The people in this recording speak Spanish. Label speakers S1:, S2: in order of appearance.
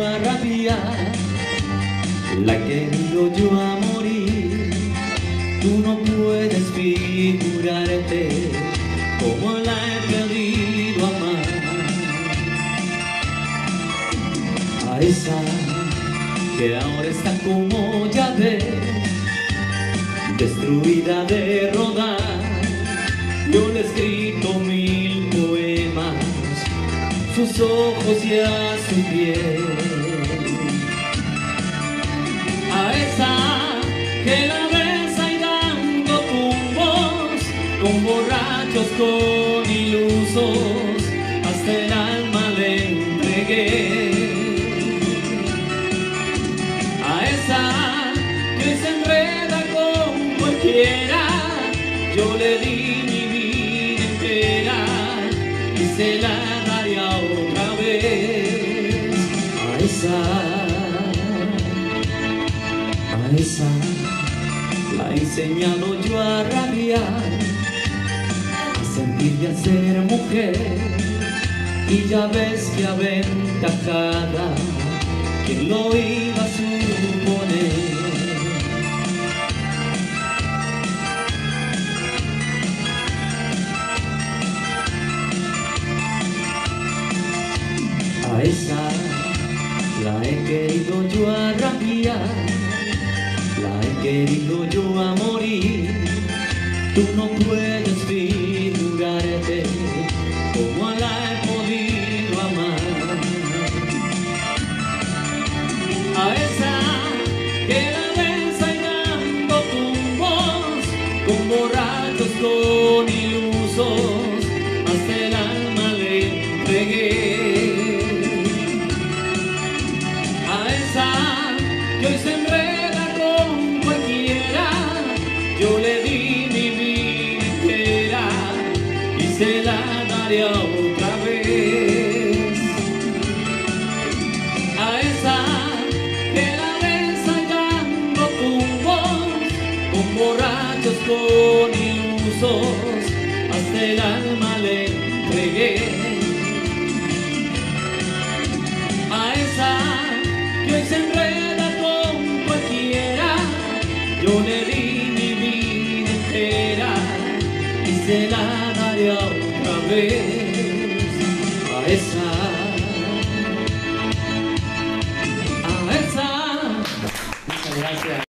S1: yo a rabiar, la he querido yo a morir. Tú no puedes figurarte cómo la he pedido amar. A esa que ahora está como ya ves, destruida de rodar, yo le he escrito 1000 poemas, sus ojos y a su piel. A esa que la besa y dando tumbos, con borrachos, con ilusos, hasta el alma le entregué. A esa que se enreda con cualquiera, yo le di mi vida entera y se la daría otra vez. A esa la he enseñado yo a rabiar, a sentir y a ser mujer, y ya ves que aventajada, ¿quién lo iba a suponer? A esa la he querido yo a rabiar, la he querido yo a morir. Tú no puedes figurarte cómo la he podido amar. A esa que la besa y dando tumbos, con borrachos, con ilusos, hasta el alma le entregué. A esa que hoy se enreda con cualquiera, yo le di mi vida entera y se la daré otra vez. A esa que la besa y dando tumbos, con borrachos, con ilusos, hasta el alma le entregué. A esa que hoy se enreda con cualquiera, yo le di mi vida entera y se la daré otra vez. A esa